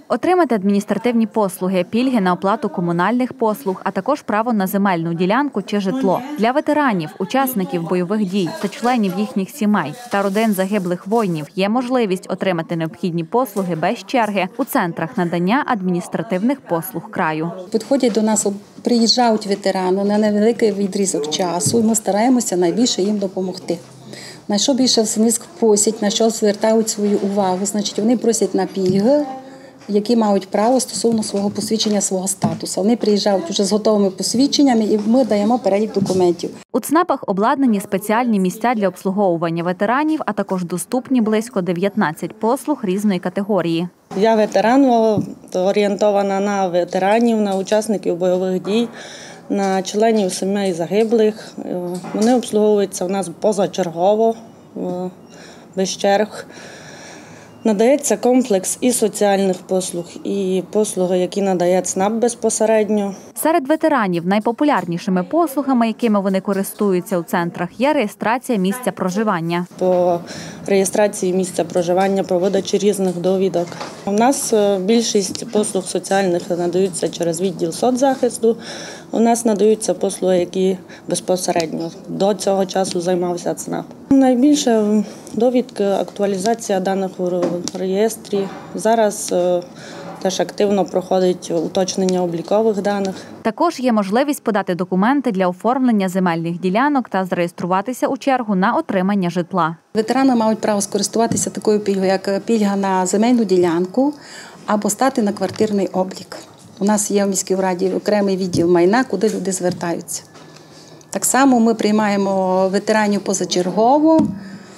Отримати адміністративні послуги, пільги на оплату комунальних послуг, а також право на земельну ділянку чи житло. Для ветеранів, учасників бойових дій та членів їхніх сімей та родин загиблих воїнів є можливість отримати необхідні послуги без черги у центрах надання адміністративних послуг краю. Підходять до нас, приїжджають ветерани на невеликий відрізок часу, і ми стараємося найбільше їм допомогти. На що більше вони просять, на що звертають свою увагу, значить вони просять на пільги, які мають право стосовно свого посвідчення, свого статусу. Вони приїжджають вже з готовими посвідченнями і ми даємо перелік документів. У ЦНАПах обладнані спеціальні місця для обслуговування ветеранів, а також доступні близько 19 послуг різної категорії. Я ветеран, орієнтована на ветеранів, на учасників бойових дій, на членів сімей загиблих. Вони обслуговуються у нас позачергово, без черг. Надається комплекс і соціальних послуг, і послуги, які надає ЦНАП безпосередньо. Серед ветеранів найпопулярнішими послугами, якими вони користуються у центрах, є реєстрація місця проживання. По реєстрації місця проживання, по видачі різних довідок. У нас більшість послуг соціальних надаються через відділ соцзахисту. У нас надаються послуги, які безпосередньо до цього часу займався ЦНАП. Найбільше довідки, актуалізація даних у реєстрі. Зараз теж активно проходить уточнення облікових даних. Також є можливість подати документи для оформлення земельних ділянок та зареєструватися у чергу на отримання житла. Ветерани мають право скористуватися такою пільгою, як пільга на земельну ділянку або стати на квартирний облік. У нас є в міській раді окремий відділ майна, куди люди звертаються. Так само ми приймаємо ветеранів позачергово,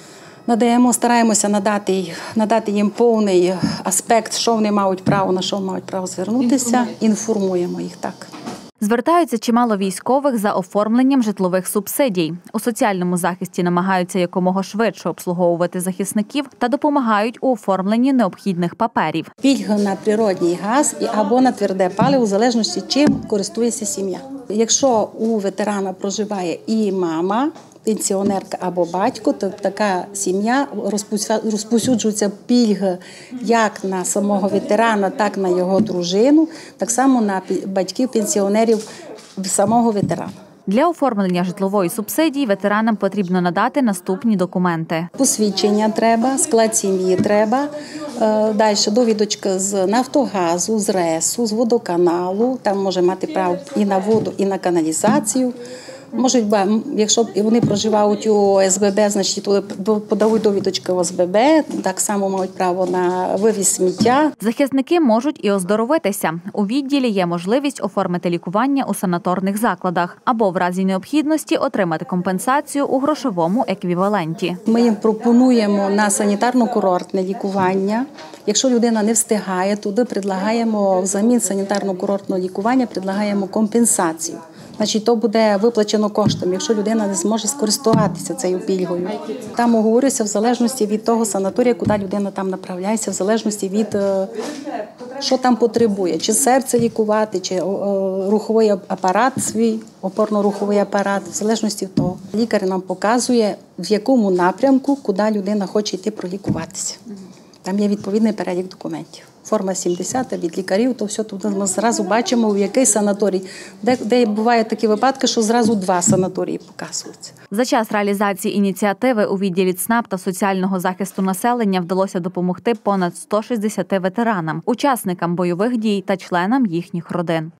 стараємося надати їм повний аспект, що вони мають право, на що мають право звернутися, інформуємо їх так. Звертаються чимало військових за оформленням житлових субсидій. У соціальному захисті намагаються якомога швидше обслуговувати захисників та допомагають у оформленні необхідних паперів. Пільга на природній газ або на тверде паливо, в залежності чим користується сім'я. Якщо у ветерана проживає і мама, пенсіонерка або батько, то така сім'я розповсюджується пільги як на самого ветерана, так і на його дружину, так само на батьків-пенсіонерів самого ветерана. Для оформлення житлової субсидії ветеранам потрібно надати наступні документи. Посвідчення треба, склад сім'ї треба, далі довідочка з Нафтогазу, з РЕСу, з водоканалу, там може мати право і на воду, і на каналізацію. Можуть, якщо вони проживають у СББ, значить подають довідочки ОСББ, так само мають право на вивіз сміття. Захисники можуть і оздоровитися. У відділі є можливість оформити лікування у санаторних закладах або в разі необхідності отримати компенсацію у грошовому еквіваленті. Ми їм пропонуємо на санітарно-курортне лікування. Якщо людина не встигає, туди предлагаємо взамін санітарно-курортного лікування, предлагаємо компенсацію. Значить, то буде виплачено коштом, якщо людина не зможе скористуватися цією пільгою. Там оговорюється в залежності від того санаторію, куди людина там направляється, в залежності від, що там потребує. Чи серце лікувати, чи руховий апарат свій, опорно-руховий апарат, в залежності від того. Лікар нам показує, в якому напрямку, куди людина хоче йти пролікуватися. Там є відповідний перелік документів. Форма 70 від лікарів, то все тут ми зразу бачимо, в який санаторій. Де бувають такі випадки, що зразу 2 санаторії показуються. За час реалізації ініціативи у відділі ЦНАП та соціального захисту населення вдалося допомогти понад 160 ветеранам, учасникам бойових дій та членам їхніх родин.